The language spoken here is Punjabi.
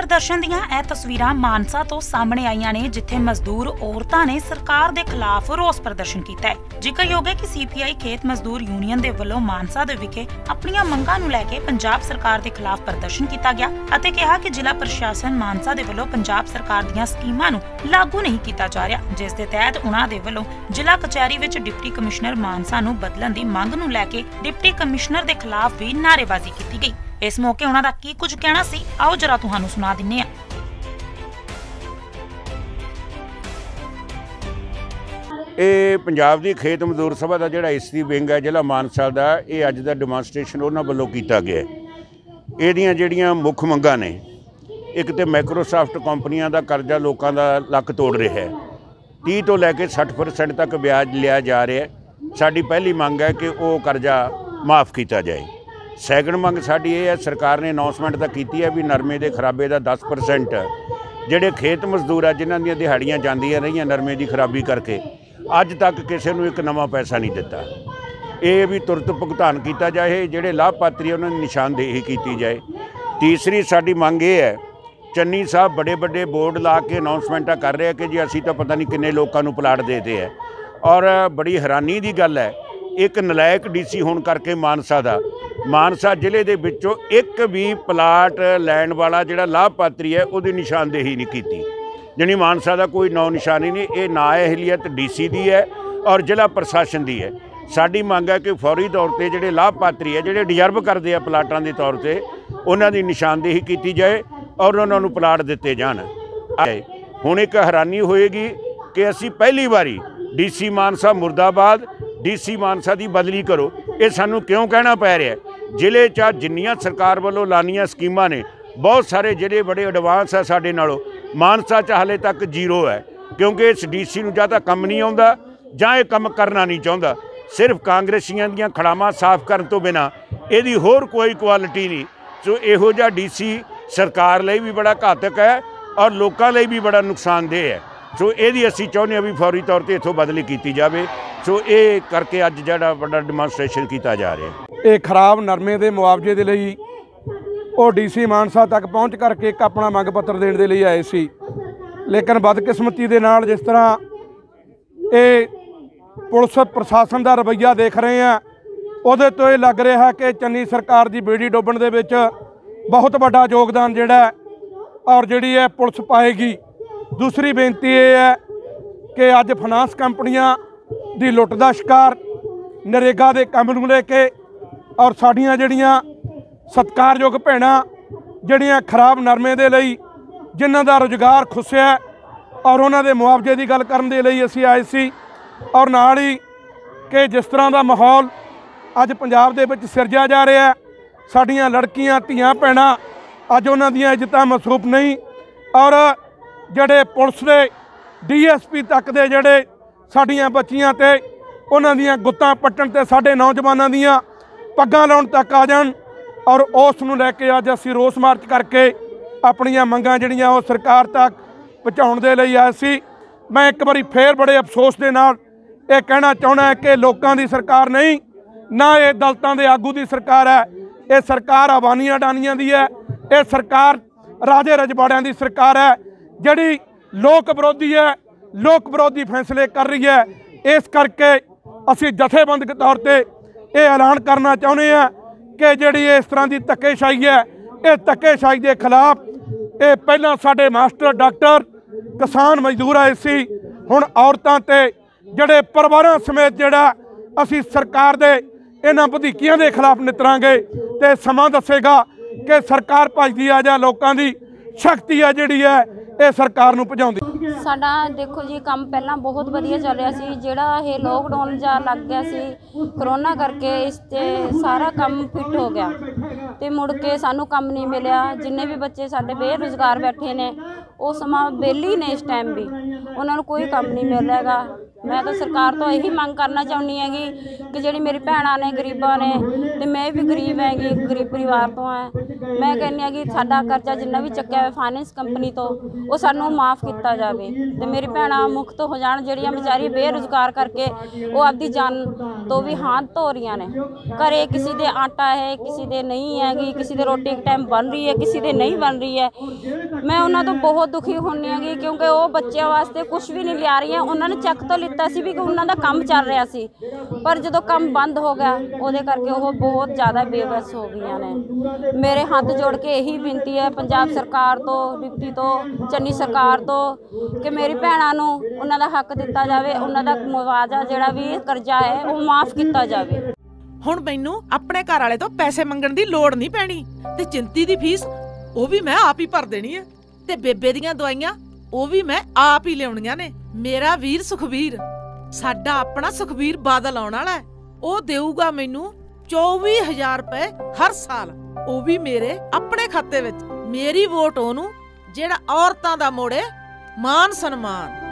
प्रदर्शन दीआं ਇਹ ਤਸਵੀਰਾਂ ਮਾਨਸਾ ਤੋਂ ਸਾਹਮਣੇ ਆਈਆਂ ਨੇ, ਜਿੱਥੇ ਮਜ਼ਦੂਰ ਔਰਤਾਂ ਨੇ ਸਰਕਾਰ ਦੇ ਖਿਲਾਫ ਰੋਸ ਪ੍ਰਦਰਸ਼ਨ ਕੀਤਾ ਹੈ। ਜ਼ਿਕਰਯੋਗ ਹੈ ਕਿ ਸੀਪੀਆਈ ਖੇਤ ਮਜ਼ਦੂਰ ਯੂਨੀਅਨ ਦੇ ਵੱਲੋਂ ਮਾਨਸਾ ਦੇ ਵਿਖੇ ਆਪਣੀਆਂ ਮੰਗਾਂ ਨੂੰ ਲੈ ਕੇ ਪੰਜਾਬ ਸਰਕਾਰ ਦੇ ਖਿਲਾਫ ਪ੍ਰਦਰਸ਼ਨ ਕੀਤਾ ਗਿਆ ਅਤੇ ਕਿਹਾ ਕਿ ਜ਼ਿਲ੍ਹਾ ਪ੍ਰਸ਼ਾਸਨ ਮਾਨਸਾ ਦੇ ਵੱਲੋਂ ਪੰਜਾਬ ਸਰਕਾਰ ਦੀਆਂ ਸਕੀਮਾਂ ਨੂੰ ਲਾਗੂ ਨਹੀਂ ਕੀਤਾ ਜਾ ਰਿਹਾ, ਜਿਸ ਦੇ ਤਹਿਤ ਉਹਨਾਂ ਦੇ ਵੱਲੋਂ ਜ਼ਿਲ੍ਹਾ ਕਚਹਿਰੀ ਵਿੱਚ ਡਿਪਟੀ ਕਮਿਸ਼ਨਰ ਮਾਨਸਾ ਨੂੰ ਬਦਲਣ ਦੀ ਮੰਗ ਨੂੰ ਲੈ ਕੇ ਡਿਪਟੀ ਕਮਿਸ਼ਨਰ ਦੇ ਖਿਲਾਫ ਵੀ ਨਾਅਰੇਬਾਜ਼ੀ ਕੀਤੀ गई। इस मौके उन्हां दा की कुछ कहना सी, आओ जरा तुहानू सुना दिन्ने आ। ਇਹ ਪੰਜਾਬ ਦੀ ਖੇਤ ਮਜ਼ਦੂਰ ਸਭਾ ਦਾ ਜਿਹੜਾ ਇਸਤੀ ਵਿੰਗ ਹੈ ਜ਼ਿਲ੍ਹਾ ਮਾਨਸਾ ਦਾ, ਇਹ ਅੱਜ ਦਾ ਡੈਮੋਨਸਟ੍ਰੇਸ਼ਨ ਉਹਨਾਂ ਵੱਲੋਂ ਕੀਤਾ ਗਿਆ। ਇਹਦੀਆਂ ਜਿਹੜੀਆਂ ਮੁੱਖ ਮੰਗਾਂ ਨੇ, ਇੱਕ ਤੇ ਮਾਈਕਰੋਸਾਫਟ ਕੰਪਨੀਆਂ ਦਾ ਕਰਜ਼ਾ ਲੋਕਾਂ ਦਾ ਲੱਕ ਤੋੜ ਰਿਹਾ ਹੈ, 30 ਤੋਂ ਲੈ ਕੇ 60% ਤੱਕ ਵਿਆਜ ਲਿਆ ਜਾ ਰਿਹਾ ਹੈ। ਸਾਡੀ ਪਹਿਲੀ ਮੰਗ ਹੈ ਕਿ ਉਹ ਕਰਜ਼ਾ ਮਾफ़ ਕੀਤਾ ਜਾਏ। ਸੈਕੰਡ ਮੰਗ ਸਾਡੀ ਇਹ ਹੈ, ਸਰਕਾਰ ਨੇ ਅਨਾਉਂਸਮੈਂਟ ਤਾਂ ਕੀਤੀ ਹੈ ਵੀ ਨਰਮੇ ਦੇ ਖਰਾਬੇ ਦਾ 10% ਜਿਹੜੇ ਖੇਤ ਮਜ਼ਦੂਰ ਆ ਜਿਨ੍ਹਾਂ ਦੀਆਂ ਦਿਹਾੜੀਆਂ ਜਾਂਦੀਆਂ ਰਹੀਆਂ ਨਰਮੇ ਦੀ ਖਰਾਬੀ ਕਰਕੇ, ਅੱਜ ਤੱਕ ਕਿਸੇ ਨੂੰ ਇੱਕ ਨਵਾਂ ਪੈਸਾ ਨਹੀਂ ਦਿੱਤਾ। ਇਹ ਵੀ ਤੁਰੰਤ ਭੁਗਤਾਨ ਕੀਤਾ ਜਾਏ, ਜਿਹੜੇ ਲਾਭਪਾਤਰੀ ਉਹਨਾਂ ਦੀ ਨਿਸ਼ਾਨਦੇਹੀ ਕੀਤੀ ਜਾਏ। ਤੀਸਰੀ ਸਾਡੀ ਮੰਗ ਇਹ ਹੈ, ਚੰਨੀ ਸਾਹਿਬ ਬੜੇ ਵੱਡੇ ਬੋਰਡ ਲਾ ਕੇ ਅਨਾਉਂਸਮੈਂਟਾਂ ਕਰ ਰਹੇ ਕਿ ਜੀ ਅਸੀਂ ਤਾਂ ਪਤਾ ਨਹੀਂ ਕਿੰਨੇ ਲੋਕਾਂ ਨੂੰ ਪਲਾਟ ਦੇਤੇ ਹੈ, ਔਰ ਬੜੀ ਹੈਰਾਨੀ ਦੀ ਗੱਲ ਹੈ, ਇੱਕ ਨਲਾਇਕ ਡੀਸੀ ਹੋਣ ਕਰਕੇ ਮਾਨਸਾ ਜ਼ਿਲ੍ਹੇ ਦੇ ਵਿੱਚੋਂ ਇੱਕ ਵੀ ਪਲਾਟ ਲੈਣ ਵਾਲਾ ਜਿਹੜਾ ਲਾਭਪਾਤਰੀ ਹੈ ਉਹਦੀ ਨਿਸ਼ਾਨਦੇਹੀ ਨਹੀਂ ਕੀਤੀ। ਜਾਣੀ ਮਾਨਸਾ ਦਾ ਕੋਈ ਨੌ ਨਿਸ਼ਾਨੀ ਨਹੀਂ। ਇਹ ਨਾਅਹਿਲੀਅਤ ਡੀਸੀ ਦੀ ਹੈ ਔਰ ਜ਼ਿਲ੍ਹਾ ਪ੍ਰਸ਼ਾਸਨ ਦੀ ਹੈ। ਸਾਡੀ ਮੰਗ ਹੈ ਕਿ ਫੌਰੀ ਤੌਰ 'ਤੇ ਜਿਹੜੇ ਲਾਭਪਾਤਰੀ ਹੈ, ਜਿਹੜੇ ਡਿਜ਼ਰਵ ਕਰਦੇ ਆ ਪਲਾਟਾਂ ਦੇ ਤੌਰ 'ਤੇ, ਉਹਨਾਂ ਦੀ ਨਿਸ਼ਾਨਦੇਹੀ ਕੀਤੀ ਜਾਏ ਔਰ ਉਹਨਾਂ ਨੂੰ ਪਲਾਟ ਦਿੱਤੇ ਜਾਣ। ਹੁਣ ਇੱਕ ਹੈਰਾਨੀ ਹੋਏਗੀ ਕਿ ਅਸੀਂ ਪਹਿਲੀ ਵਾਰੀ ਡੀਸੀ ਮਾਨਸਾ ਮੁਰਦਾਬਾਦ, ਡੀਸੀ ਮਾਨਸਾ ਦੀ ਬਦਲੀ ਕਰੋ। ਇਹ ਸਾਨੂੰ ਕਿਉਂ ਕਹਿਣਾ ਪੈ ਰਿਹਾ? ਜ਼ਿਲ੍ਹੇ 'ਚ ਜਿੰਨੀਆਂ ਸਰਕਾਰ ਵੱਲੋਂ ਲਾਨੀਆਂ ਸਕੀਮਾਂ ਨੇ, ਬਹੁਤ ਸਾਰੇ ਜ਼ਿਲ੍ਹੇ ਬੜੇ ਐਡਵਾਂਸ ਹੈ ਸਾਡੇ ਨਾਲੋਂ, ਮਾਨਸਾ 'ਚ ਹਾਲੇ ਤੱਕ ਜ਼ੀਰੋ ਹੈ, ਕਿਉਂਕਿ ਇਸ ਡੀਸੀ ਨੂੰ ਜਾਂ ਤਾਂ ਕੰਮ ਨਹੀਂ ਆਉਂਦਾ ਜਾਂ ਇਹ ਕੰਮ ਕਰਨਾ ਨਹੀਂ ਚਾਹੁੰਦਾ। ਸਿਰਫ ਕਾਂਗਰਸੀਆਂ ਦੀਆਂ ਖੜਾਵਾਂ ਸਾਫ਼ ਕਰਨ ਤੋਂ ਬਿਨਾਂ ਇਹਦੀ ਹੋਰ ਕੋਈ ਕੁਆਲਿਟੀ ਨਹੀਂ। ਸੋ ਇਹੋ ਜਿਹਾ ਡੀਸੀ ਸਰਕਾਰ ਲਈ ਵੀ ਬੜਾ ਘਾਤਕ ਹੈ ਔਰ ਲੋਕਾਂ ਲਈ ਵੀ ਬੜਾ ਨੁਕਸਾਨਦੇਹ ਹੈ। ਸੋ ਇਹਦੀ ਅਸੀਂ ਚਾਹੁੰਦੇ ਹਾਂ ਵੀ ਫੌਰੀ ਤੌਰ 'ਤੇ ਇੱਥੋਂ ਬਦਲੀ ਕੀਤੀ ਜਾਵੇ। ਸੋ ਇਹ ਕਰਕੇ ਅੱਜ ਜਿਹੜਾ ਵੱਡਾ ਡੈਮੋਨਸਟ੍ਰੇਸ਼ਨ ਕੀਤਾ ਜਾ ਰਿਹਾ। ਇਹ ਖਰਾਬ ਨਰਮੇ ਦੇ ਮੁਆਵਜ਼ੇ ਦੇ ਲਈ ਉਹ ਡੀਸੀ ਮਾਨਸਾ ਤੱਕ ਪਹੁੰਚ ਕਰਕੇ ਇੱਕ ਆਪਣਾ ਮੰਗ ਪੱਤਰ ਦੇਣ ਦੇ ਲਈ ਆਏ ਸੀ, ਲੇਕਿਨ ਬਦਕਿਸਮਤੀ ਦੇ ਨਾਲ ਜਿਸ ਤਰ੍ਹਾਂ ਇਹ ਪੁਲਿਸ ਪ੍ਰਸ਼ਾਸਨ ਦਾ ਰਵੱਈਆ ਦੇਖ ਰਹੇ ਆ, ਉਹਦੇ ਤੋਂ ਇਹ ਲੱਗ ਰਿਹਾ ਕਿ ਚੰਨੀ ਸਰਕਾਰ ਦੀ ਬੇੜੀ ਡੋਬਣ ਦੇ ਵਿੱਚ ਬਹੁਤ ਵੱਡਾ ਯੋਗਦਾਨ ਜਿਹੜਾ ਔਰ ਜਿਹੜੀ ਹੈ ਪੁਲਿਸ ਪਾਏਗੀ। ਦੂਸਰੀ ਬੇਨਤੀ ਇਹ ਹੈ ਕਿ ਅੱਜ ਫਾਈਨਾਂਸ ਕੰਪਨੀਆਂ ਦੀ ਲੁੱਟ ਦਾ ਸ਼ਿਕਾਰ, ਨਰੇਗਾ ਦੇ ਕੰਮ ਨੂੰ ਲੈ ਕੇ ਔਰ ਸਾਡੀਆਂ ਜਿਹੜੀਆਂ ਸਤਿਕਾਰਯੋਗ ਭੈਣਾਂ ਜਿਹੜੀਆਂ ਖਰਾਬ ਨਰਮੇ ਦੇ ਲਈ ਜਿਨ੍ਹਾਂ ਦਾ ਰੁਜ਼ਗਾਰ ਖੁੱਸਿਆ ਔਰ ਉਹਨਾਂ ਦੇ ਮੁਆਵਜ਼ੇ ਦੀ ਗੱਲ ਕਰਨ ਦੇ ਲਈ ਅਸੀਂ ਆਏ ਸੀ। ਔਰ ਨਾਲ ਹੀ ਕਿ ਜਿਸ ਤਰ੍ਹਾਂ ਦਾ ਮਾਹੌਲ ਅੱਜ ਪੰਜਾਬ ਦੇ ਵਿੱਚ ਸਿਰਜਿਆ ਜਾ ਰਿਹਾ, ਸਾਡੀਆਂ ਲੜਕੀਆਂ ਧੀਆਂ ਭੈਣਾਂ ਅੱਜ ਉਹਨਾਂ ਦੀਆਂ ਇੱਜ਼ਤਾਂ ਮਸਰੂਫ ਨਹੀਂ, ਔਰ ਜਿਹੜੇ ਪੁਲਿਸ ਦੇ ਡੀਐਸਪੀ ਤੱਕ ਦੇ ਜਿਹੜੇ ਸਾਡੀਆਂ ਬੱਚੀਆਂ ਤੇ ਉਹਨਾਂ ਦੀਆਂ ਗੁੱਤਾਂ ਪੱਟਣ ਤੇ ਸਾਡੇ ਨੌਜਵਾਨਾਂ ਦੀਆਂ ਪੱਗਾਂ ਲਾਉਣ ਤੱਕ ਆ ਜਾਣ, ਔਰ ਉਸ ਨੂੰ ਲੈ ਕੇ ਅੱਜ ਅਸੀਂ ਰੋਸ ਮਾਰਚ ਕਰਕੇ ਆਪਣੀਆਂ ਮੰਗਾਂ ਜਿਹੜੀਆਂ ਉਹ ਸਰਕਾਰ ਤੱਕ ਪਹੁੰਚਾਉਣ ਦੇ ਲਈ ਆਏ ਸੀ। ਮੈਂ ਇੱਕ ਵਾਰੀ ਫੇਰ ਬੜੇ ਅਫਸੋਸ ਦੇ ਨਾਲ ਇਹ ਕਹਿਣਾ ਚਾਹੁੰਦਾ ਕਿ ਲੋਕਾਂ ਦੀ ਸਰਕਾਰ ਨਹੀਂ, ਨਾ ਇਹ ਦਲਿਤਾਂ ਦੇ ਆਗੂ ਦੀ ਸਰਕਾਰ ਹੈ, ਇਹ ਸਰਕਾਰ ਅਬਾਨੀਆਂ ਅਡਾਨੀਆਂ ਦੀ ਹੈ, ਇਹ ਸਰਕਾਰ ਰਾਜੇ ਰਜਵਾੜਿਆਂ ਦੀ ਸਰਕਾਰ ਹੈ, ਜਿਹੜੀ ਲੋਕ ਵਿਰੋਧੀ ਹੈ, ਲੋਕ ਵਿਰੋਧੀ ਫੈਸਲੇ ਕਰ ਰਹੀ ਹੈ। ਇਸ ਕਰਕੇ ਅਸੀਂ ਜਥੇਬੰਦਕ ਤੌਰ 'ਤੇ ਇਹ ਐਲਾਨ ਕਰਨਾ ਚਾਹੁੰਦੇ ਹਾਂ ਕਿ ਜਿਹੜੀ ਇਸ ਤਰ੍ਹਾਂ ਦੀ ਧੱਕੇਸ਼ਾਹੀ ਹੈ, ਇਹ ਧੱਕੇਸ਼ਾਹੀ ਦੇ ਖਿਲਾਫ ਇਹ ਪਹਿਲਾਂ ਸਾਡੇ ਮਾਸਟਰ ਡਾਕਟਰ ਕਿਸਾਨ ਮਜ਼ਦੂਰ ਆਏ ਸੀ, ਹੁਣ ਔਰਤਾਂ ਤੇ ਜਿਹੜੇ ਪਰਿਵਾਰਾਂ ਸਮੇਤ ਜਿਹੜਾ ਅਸੀਂ ਸਰਕਾਰ ਦੇ ਇਹਨਾਂ ਵਧੀਕੀਆਂ ਦੇ ਖਿਲਾਫ ਨਿਤਰਾਂਗੇ ਤੇ ਸਮਾਂ ਦੱਸੇਗਾ ਕਿ ਸਰਕਾਰ ਭੱਜਦੀ ਆ ਜਾਂ ਲੋਕਾਂ ਦੀ ਸ਼ਕਤੀ ਆ ਜਿਹੜੀ ਹੈ ਇਹ ਸਰਕਾਰ ਨੂੰ ਭਜਾਉਂਦੀ। ਸਾਡਾ ਦੇਖੋ ਜੀ ਕੰਮ ਪਹਿਲਾਂ ਬਹੁਤ ਵਧੀਆ ਚੱਲ ਰਿਹਾ ਸੀ, ਜਿਹੜਾ ਇਹ ਲੋਕਡਾਊਨ ਜਾਂ ਲੱਗ ਗਿਆ ਸੀ ਕਰੋਨਾ ਕਰਕੇ, ਇਸ 'ਤੇ ਸਾਰਾ ਕੰਮ ਫਿੱਟ ਹੋ ਗਿਆ ਤੇ ਮੁੜ ਕੇ ਸਾਨੂੰ ਕੰਮ ਨਹੀਂ ਮਿਲਿਆ। ਜਿੰਨੇ ਵੀ ਬੱਚੇ ਸਾਡੇ ਬੇਰੁਜ਼ਗਾਰ ਬੈਠੇ ਨੇ ਉਹ ਸਮਾਂ ਵਿਹਲੀ ਨੇ, ਇਸ ਟਾਈਮ ਵੀ ਉਹਨਾਂ ਨੂੰ ਕੋਈ ਕੰਮ ਨਹੀਂ ਮਿਲ ਰਿਹਾ ਹੈਗਾ। मैं तो सरकार तो यही मांग करना चाहनी हैगी कि जी मेरी भैन ने गरीबा ने तो मैं भी गरीब हैगी, गरीब परिवार तो है। मैं कहनी है कि साडा कर्जा जिन्ना भी चुक्या है फाइनेंस कंपनी तो ਉਹ ਸਾਨੂੰ ਮਾਫ ਕੀਤਾ ਜਾਵੇ ਤੇ ਮੇਰੀ ਭੈਣਾਂ ਮੁਕਤ ਹੋ ਜਾਣ, ਜਿਹੜੀਆਂ ਵਿਚਾਰੀ ਬੇਰੁਜ਼ਗਾਰ ਕਰਕੇ ਉਹ ਆਪਦੀ ਜਾਨ ਤੋਂ ਵੀ ਹੱਥ ਧੋ ਰਹੀਆਂ ਨੇ। ਘਰੇ ਕਿਸੇ ਦੇ ਆਟਾ ਹੈ, ਕਿਸੇ ਦੇ ਨਹੀਂ ਹੈਗੀ, ਕਿਸੇ ਦੇ ਰੋਟੀ ਇੱਕ ਟਾਈਮ ਬਣ ਰਹੀ ਹੈ, ਕਿਸੇ ਦੇ ਨਹੀਂ ਬਣ ਰਹੀ ਹੈ। ਮੈਂ ਉਹਨਾਂ ਤੋਂ ਬਹੁਤ ਦੁਖੀ ਹੁੰਦੀ ਹੈਗੀ ਕਿਉਂਕਿ ਉਹ ਬੱਚਿਆਂ ਵਾਸਤੇ ਕੁਝ ਵੀ ਨਹੀਂ ਲਿਆ ਰਹੀਆਂ। ਉਹਨਾਂ ਨੇ ਚੈੱਕ ਤੋਂ ਲਿੱਤਾ ਸੀ ਵੀ ਕਿ ਉਹਨਾਂ ਦਾ ਕੰਮ ਚੱਲ ਰਿਹਾ ਸੀ, ਪਰ ਜਦੋਂ ਕੰਮ ਬੰਦ ਹੋ ਗਿਆ ਉਹਦੇ ਕਰਕੇ ਉਹ ਬਹੁਤ ਜ਼ਿਆਦਾ ਬੇਵਸ ਹੋ ਗਈਆਂ ਨੇ। ਮੇਰੇ ਹੱਥ ਜੋੜ ਕੇ ਇਹੀ ਬੇਨਤੀ ਹੈ ਪੰਜਾਬ ਸਰਕਾਰ ਤੋਂ, ਡਿਪਟੀ ਤੋਂ, ਚੰਨੀ ਸਰਕਾਰ ਤੋਂ ਕਿ ਮੇਰੀ ਭੈਣਾਂ ਨੂੰ ਉਹਨਾਂ ਦਾ ਹੱਕ ਦਿੱਤਾ ਜਾਵੇ, ਉਹਨਾਂ ਦਾ ਮੁਆਵਜ਼ਾ ਜਿਹੜਾ ਵੀ ਕਰਜ਼ਾ ਹੈ ਉਹ ਮਾਫ ਕੀਤਾ ਜਾਵੇ। ਹੁਣ ਮੈਨੂੰ ਆਪਣੇ ਘਰ ਵਾਲੇ ਤੋਂ ਪੈਸੇ ਮੰਗਣ ਦੀ ਲੋੜ ਨਹੀਂ ਪੈਣੀ ਤੇ ਚਿੰਤੀ ਦੀ ਫੀਸ ਉਹ ਵੀ ਮੈਂ ਆਪ ਹੀ ਭਰ ਦੇਣੀ ਹੈ ਤੇ ਬੇਬੇ ਦੀਆਂ ਦਵਾਈਆਂ ਉਹ ਵੀ ਮੈਂ ਆਪ ਹੀ ਲਿਆਉਣੀਆਂ ਨੇ। ਮੇਰਾ ਵੀਰ ਸੁਖਬੀਰ, ਸਾਡਾ ਆਪਣਾ ਸੁਖਬੀਰ ਬਾਦਲ ਆਉਣ ਵਾਲਾ ਹੈ, ਉਹ ਦੇਊਗਾ ਮੈਨੂੰ 24,000 ਰੁਪਏ ਹਰ ਸਾਲ, ਉਹ ਵੀ ਮੇਰੇ ਆਪਣੇ ਖਾਤੇ ਵਿੱਚ। ਮੇਰੀ ਵੋਟ ਉਹਨੂੰ ਜਿਹੜਾ ਔਰਤਾਂ ਦਾ ਮੋੜੇ ਮਾਨ ਸਨਮਾਨ।